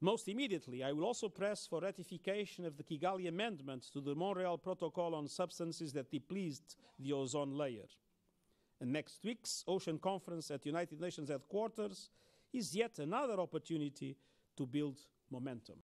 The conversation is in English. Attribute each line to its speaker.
Speaker 1: Most immediately, I will also press for ratification of the Kigali Amendment to the Montreal Protocol on substances that deplete the ozone layer. And next week's Ocean Conference at United Nations headquarters is yet another opportunity to build momentum.